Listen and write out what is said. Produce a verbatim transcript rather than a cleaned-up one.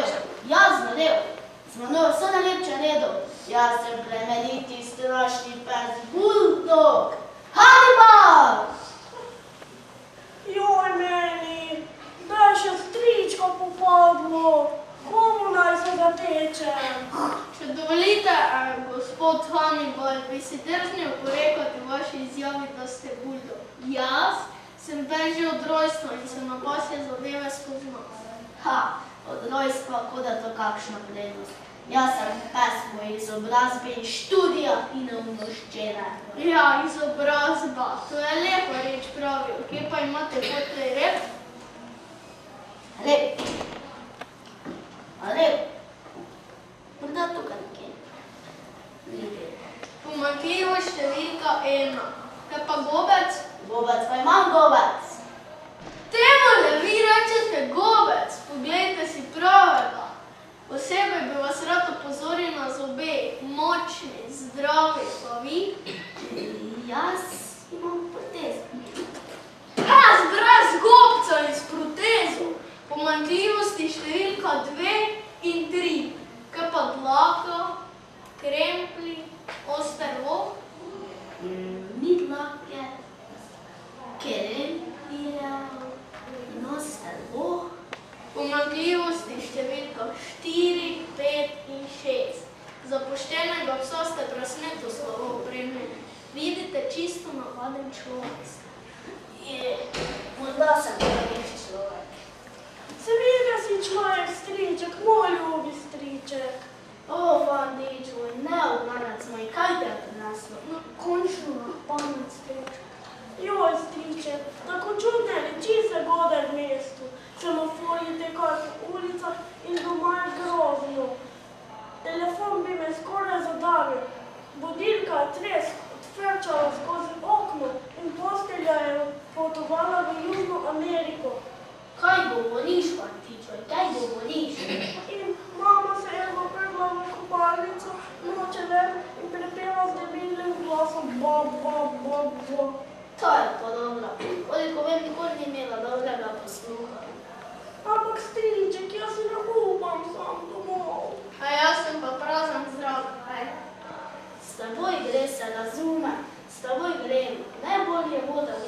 zadev, jaz zadev, z menoj vse najlepše redov. Jaz sem plemeniti, strašni pes, buldog, Hannibal! Joj meni, da je še stričko popadlo, komu naj se zatečem? Če dovolite, gospod Hannibal, bi si drznil porekati v vaši izjavi, da ste buldog. Jaz sem pes že od rojstva in sem na pasje zadeve spoznal. Ha, od rojstva, kot da to kakšna prednost. Jaz sem pes po izobrazbi in študija in umnoščena. Ja, izobrazba, to je lepa reč pravi. Kje pa imate potrej rep? Rep. A rep? Morda tukaj nekje. Nekje. Pomanjkljivo številka ena. Kaj pa gobec? Gobec, pa imam gobec. Temole, vi rečete gobec. Poglejte si pravega. Posebej bi vas rad opozoril na zobe. Močni, zdravi, pa vi? Jaz imam protezo. Pes brez gobca in s protezo. Pomanjkljivosti številka dve in tri. Kaj pa dlaka, kremplji, oster voh? Ni dlake, kremplja in oster voh. Pomanjkljivosti številka štiri, pet in šest. Za poštenega psa ste presneto slovo opremljeni. Vidite, čisto navaden človek. Je, morda sem praviči človek. Seveda si človek striček, moj ljubi striček. O, vandič moj, neobmanec moj, kaj te je prineslo? No, končno na pamet striček. Joj, striček, tako čudne reči se gode v mestu. Semaforji tekajo po ulicah in doma je grozno. Telefon bi me skoraj zadavil. Budilka je tresk odfrčala skozi okno in postelja je potovala v Južno Ameriko. Kaj govoriš, fantičoj, kaj govoriš? In mama se je zaprla v kopalnico, noče ven in prepeva z debilnim glasom ba, ba, ba, ba. To je pa dobro. Koliko vem, nikoli ni imela dobrega posluha. Ampak striček, jaz se ne upam sam domov. A jaz sem pa prazen zdrav. S teboj gre, se razume. S teboj grem. Najbolje voda